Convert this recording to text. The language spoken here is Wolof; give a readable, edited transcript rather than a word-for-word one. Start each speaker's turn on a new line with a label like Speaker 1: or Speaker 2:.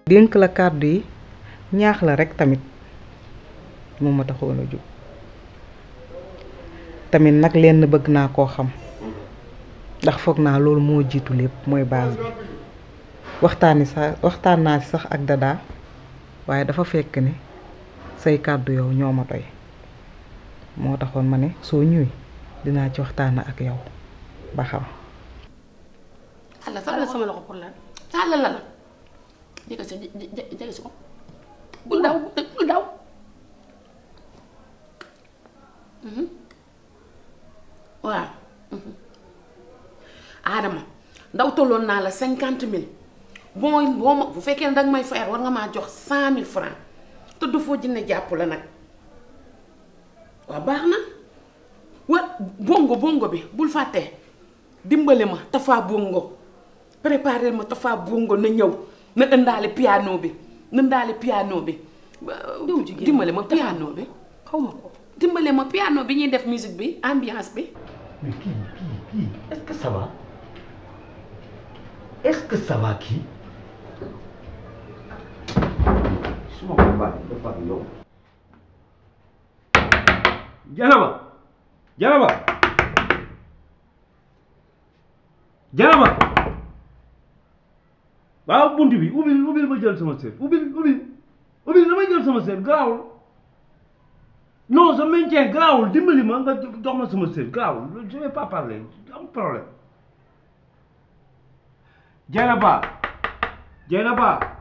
Speaker 1: dénk la kàddu yi ñaax la rek tamit moom ma taxoon a jóg tamit nag lenn bëgg naa koo xam ndax foog naa loolu moo jiitu lépp mooy base bi waxtaan naa si sax ak dadaa waaye dafa fekk ne say kàddu yow ñoo ma doy moo taxoon ma ne soo ñëwee dinaa ci waxtaan ak yow ba xam.
Speaker 2: Allah tàllal sama loxo pour lan tàllal la jege si ko bul daw bul daw waaw Adama ndaw tolloon naa la 50 000 boo ma bu fekkee ne danga may fayal war nga maa jox 100 000 francs te du foo jinne jàpp la nag waaw baax na wa bongo bi bul fàtte dimbale ma Tafa bongo préparer ma Tafa bongo na ñëw na ëndaale piano bi dimbale ma piano bi xaw ma ko dimbale ma piano bi ñuy def musique bi ambiance bi.
Speaker 3: mais kii est-ce que ça va kii su ma ko baax dafa yow. Janaba waaw buntu bi ubbil ma jël sama seet ubbil damay jël sama seet garaawul non sa maintien garaawul dimbali ma nga jox ma sama seet garaawul je vais pas parler am problème Janaba